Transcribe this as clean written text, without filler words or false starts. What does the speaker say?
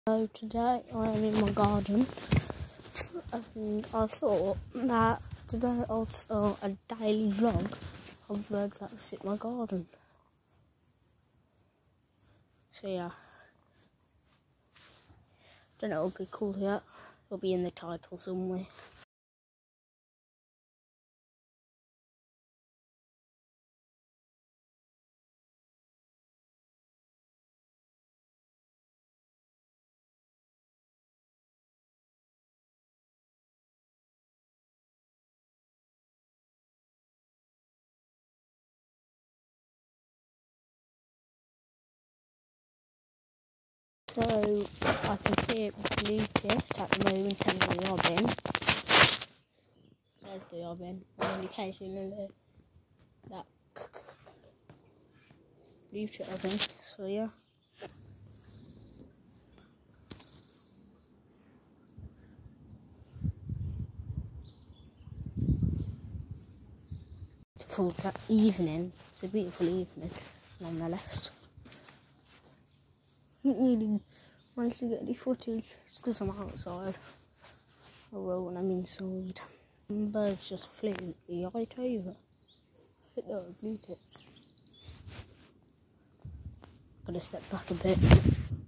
So today I am in my garden, and I thought that today I'll start a daily vlog of birds that visit my garden. So yeah, don't know what it'll be called yet. It'll be in the title somewhere. So I can hear Bluetooth at the moment and the robin. There's the robin, and occasionally that Bluetooth robin. So yeah. For that evening, it's a beautiful evening nonetheless. I didn't really manage to get any footage, it's because I'm outside. I will when I'm inside. Birds just flew right over. I think they were blue tips. Gotta step back a bit.